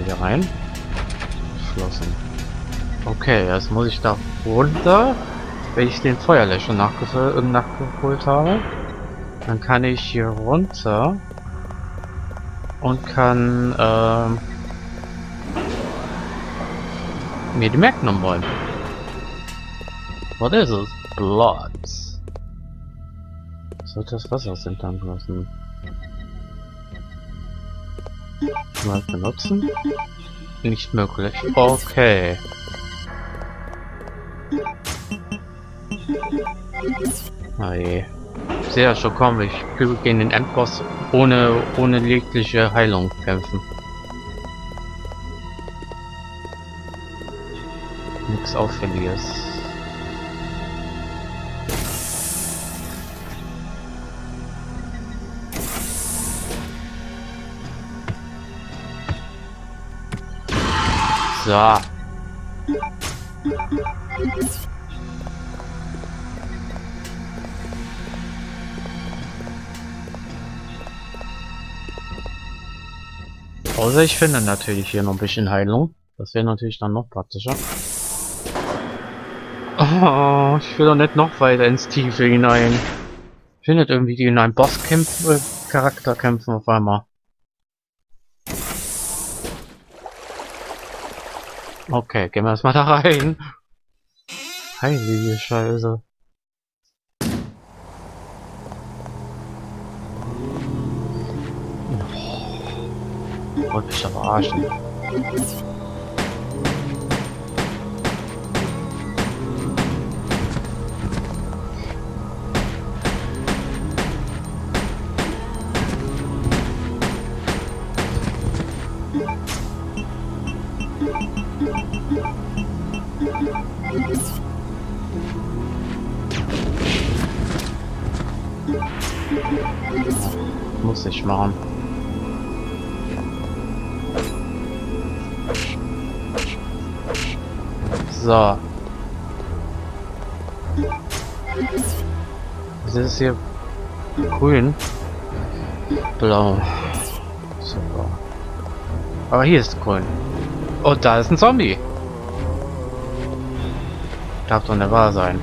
hier rein. Geschlossen. Okay, jetzt muss ich da runter, wenn ich den Feuerlöscher nachgeholt habe. Dann kann ich hier runter und kann mir die Magnum holen. What is it? Blood. Soll das Wasser sind dann lassen? Mal benutzen? Nicht möglich. Okay. Ah je. Ich sehe ja schon kommen, ich will gegen den Endboss ohne jegliche Heilung kämpfen. Nichts Auffälliges. So. Außer ich finde natürlich hier noch ein bisschen Heilung. Das wäre natürlich dann noch praktischer. Oh, ich will doch nicht noch weiter ins Tiefe hinein. Ich will nicht irgendwie in einen Charakter kämpfen auf einmal. Okay, gehen wir erstmal da rein. Heilige Scheiße. Wollte mich aber verarschen. Muss ich machen. So. Das ist hier grün. Blau. Super. Aber hier ist grün. Und da ist ein Zombie. Darf doch nicht wahr sein.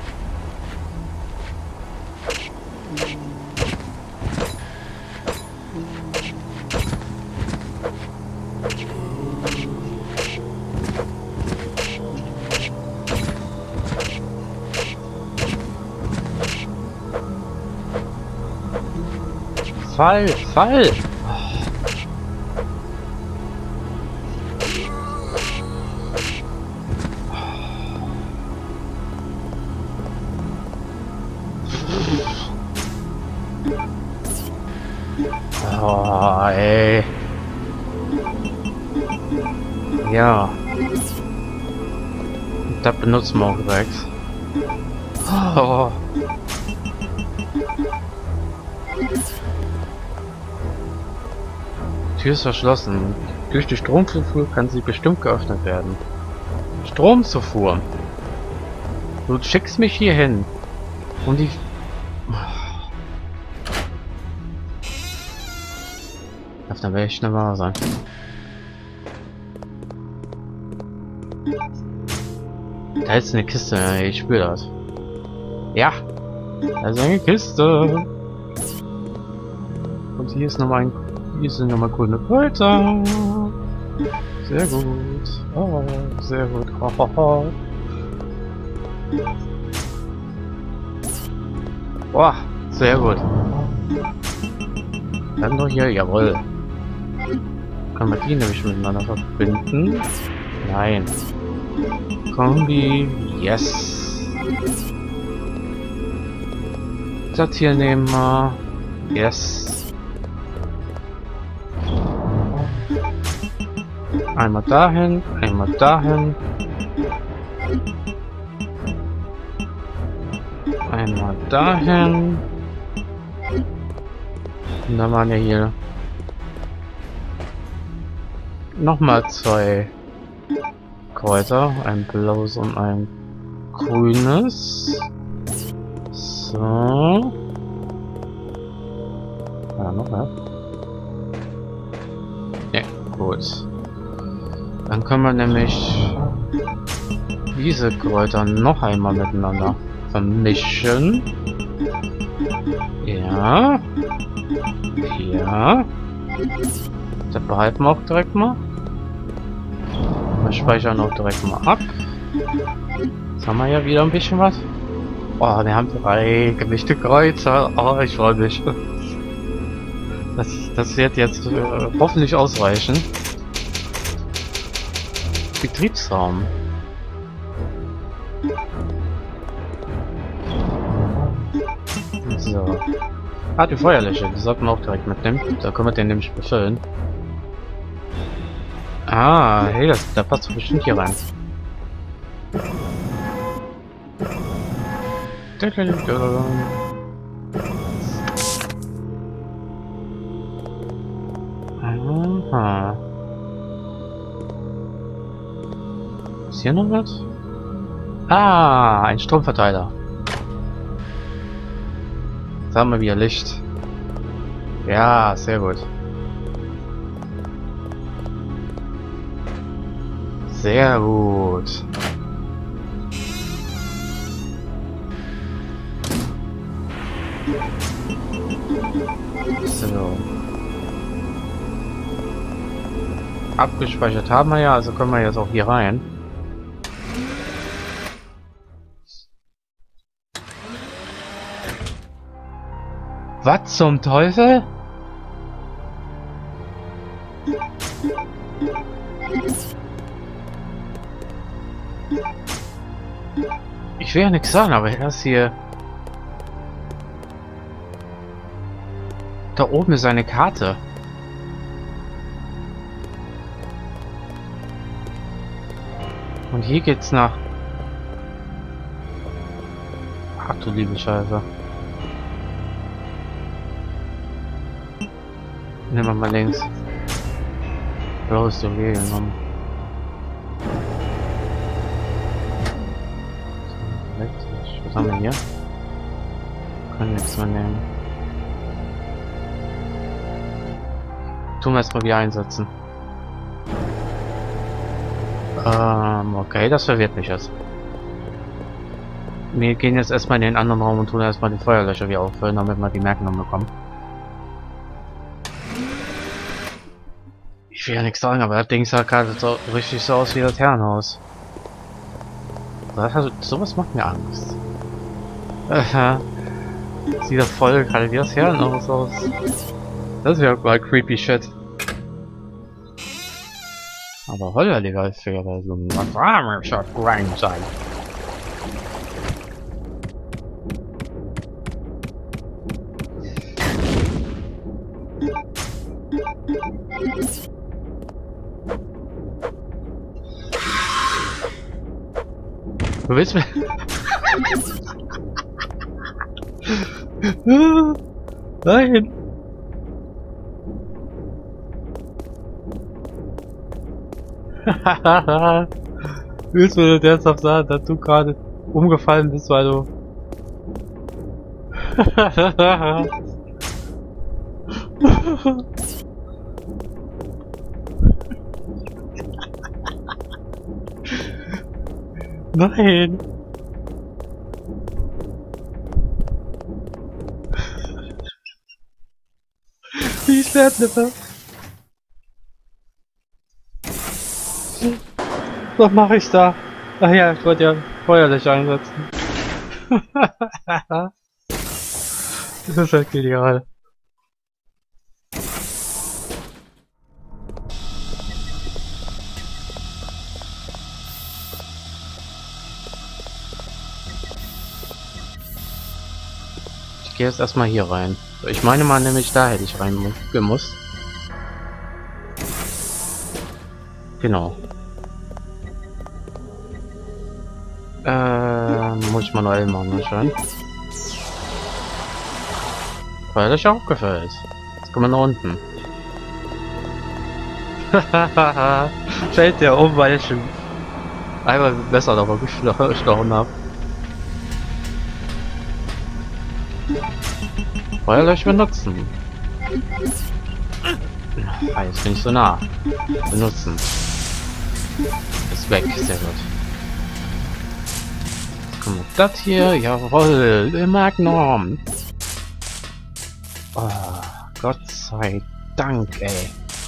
Fall! Oh, ey. Ja. Das benutzen wir auch direkt. Oh. Die Tür ist verschlossen. Durch die Stromzufuhr kann sie bestimmt geöffnet werden. Stromzufuhr. Du schickst mich hier hin. Und die... Darf dann werde ich schnell wahr sein. Da ist eine Kiste, ich spüre das. Ja! Da ist eine Kiste! Und hier ist nochmal ein... Hier sind nochmal grüne Kräuter. Sehr gut. Oh, sehr gut. Boah, sehr gut. Dann doch hier, jawohl. Kann man die nämlich miteinander verbinden? Nein. Kombi, yes. Das hier nehmen wir. Yes. Einmal dahin, einmal dahin. Einmal dahin. Und dann waren ja hier nochmal zwei Kräuter, ein blaues und ein grünes. So. Ja, noch mehr. Ja, gut. Dann können wir nämlich diese Kräuter noch einmal miteinander vermischen. Ja. Ja. Das behalten wir auch direkt mal. Wir speichern auch direkt mal ab. Jetzt haben wir ja wieder ein bisschen was. Oh, wir haben 3 gemischte Kreuzer. Oh, ich freue mich. Das wird jetzt hoffentlich ausreichen. Betriebsraum. So. Ah, die Feuerlöscher, die sollten wir auch direkt mitnehmen. Da können wir den nämlich befüllen. Ah, hey, da passt bestimmt hier rein. Aha. Ist hier noch was? Ah, ein Stromverteiler. Jetzt haben wir wieder Licht. Ja, sehr gut. Sehr gut. So. Abgespeichert haben wir ja, also können wir jetzt auch hier rein. Was zum Teufel? Ich will ja nichts sagen, aber das hier... Da oben ist eine Karte. Und hier geht's nach... Ach du liebe Scheiße. Nehmen wir mal links. Blaues ist okay genommen. Was haben wir hier? Können nichts mehr nehmen. Tun wir erstmal wieder einsetzen. Okay, das verwirrt mich jetzt. Wir gehen jetzt erstmal in den anderen Raum und tun erstmal die Feuerlöscher wieder auffüllen, damit wir die Merknamen bekommen. Ich will ja nichts sagen, aber das Ding sah gerade so richtig so aus wie das Herrenhaus. Sowas macht mir Angst. Sieht das voll gerade wie das Herrenhaus aus. Das wäre mal creepy shit. Aber Holler, Digga, ist ja so ein Grind sein. Du willst mir... Nein! Willst du mir ernsthaft sagen, dass du gerade umgefallen bist, weil du... Nein! Wie Schwertnipper! Was mache ich da? Ach ja, ich wollte ja Feuerlöscher einsetzen. Das ist halt genial. Ich gehe jetzt erstmal hier rein. Ich meine mal nämlich, da hätte ich rein gemusst. Genau. Muss ich manuell machen anscheinend. Weil das auch gefällt. Jetzt kommen wir nach unten. Fällt der um, weil ich schon einmal besser darüber gestochen habe. Feuerlöscher benutzen. Jetzt bin ich so nah. Benutzen. Ist weg, sehr gut. Jetzt kommt das hier, jawohl, Magnum. Oh, Gott sei Dank, ey.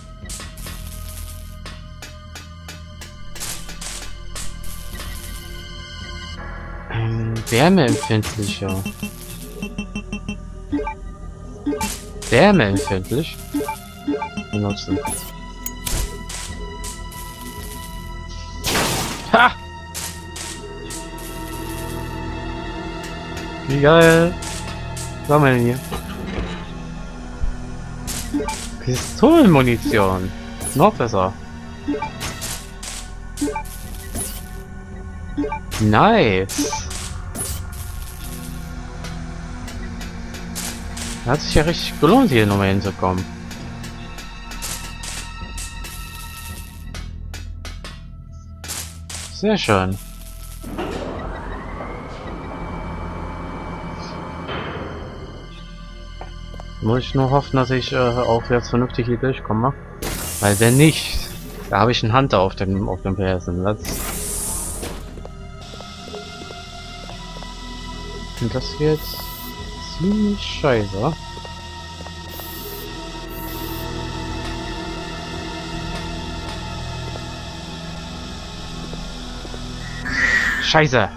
Wärmeempfindlicher. Wärmeempfindlich? Benutzen. Ha! Wie geil! Was haben wir denn hier? Pistolenmunition. Noch besser. Nice. Hat sich ja richtig gelohnt, hier nochmal hinzukommen. Sehr schön. Muss ich nur hoffen, dass ich auch jetzt vernünftig hier durchkomme. Weil wenn nicht, da habe ich einen Hunter auf dem PS. Und das wird ziemlich scheiße. Scheiße!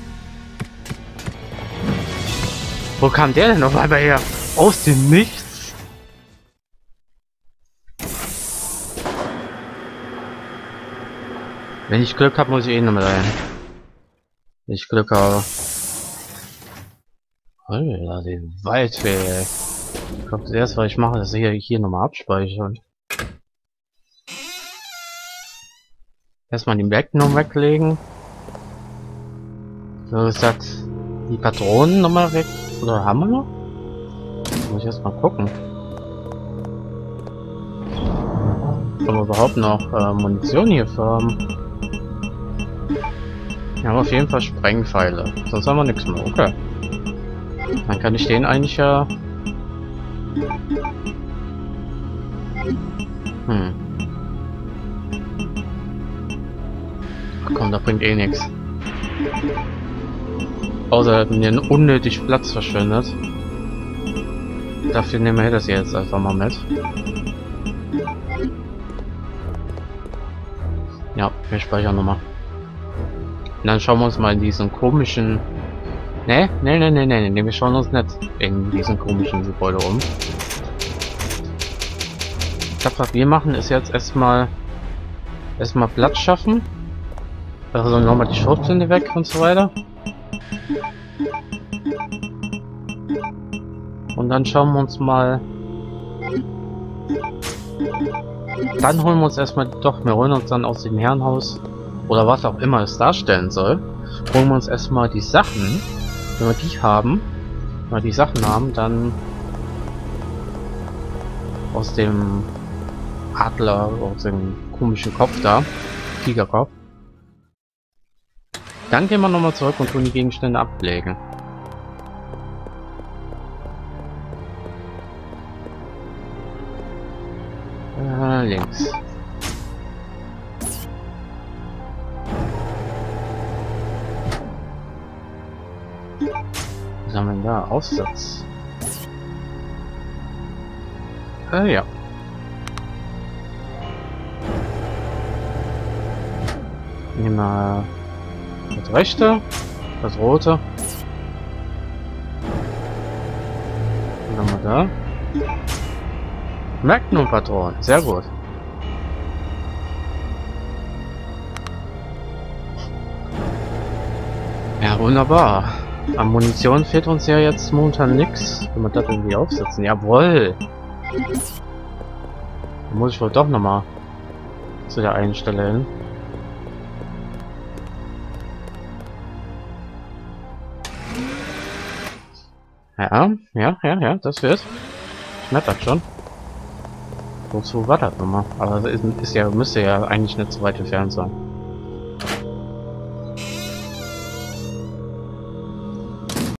Wo kam der denn auf einmal her? Aus dem Nichts? Wenn ich Glück habe, muss ich eh noch mal rein. Wenn ich Glück habe. Alter, den Waldfee. Ich glaube, das erste, was ich mache, ist hier nochmal abspeichern. Erstmal die Magnum weglegen. So gesagt, die Patronen nochmal weg. Oder haben wir noch? Muss ich erstmal gucken. Ob wir überhaupt noch Munition hierfür haben. Wir haben auf jeden Fall Sprengpfeile. Sonst haben wir nichts mehr. Okay. Dann kann ich den eigentlich ja... Ach komm, das bringt eh nichts. Außer er hat mir unnötig Platz verschwendet. Dafür nehmen wir das jetzt einfach mal mit. Ja, wir speichern nochmal. Und dann schauen wir uns mal in diesen komischen... Ne, wir schauen uns nicht in diesen komischen Gebäude um. Das, was wir machen, ist jetzt erstmal Platz schaffen. Also nochmal die Schrotflinte weg und so weiter. Und dann schauen wir uns mal... Dann holen wir uns erstmal doch, wir holen uns dann aus dem Herrenhaus, oder was auch immer es darstellen soll, holen wir uns erstmal die Sachen. Wenn wir die haben, wenn wir die Sachen haben, dann aus dem Adler, aus dem komischen Kopf da, Tigerkopf. Dann gehen wir nochmal zurück und tun die Gegenstände ablegen. Links. Was haben wir denn da? Aufsatz. Ja. Nehmen wir das rechte, das rote. Und dann haben wir da. Magnum-Patronen, sehr gut. Ja, wunderbar. An Munition fehlt uns ja jetzt momentan nichts. Wenn wir das irgendwie aufsetzen. Jawohl! Dann muss ich wohl doch nochmal zu der einen Stelle hin. Ja, das wird. Schmettert schon. Wozu war das nochmal? Aber es ist ja, müsste ja eigentlich nicht so weit entfernt sein.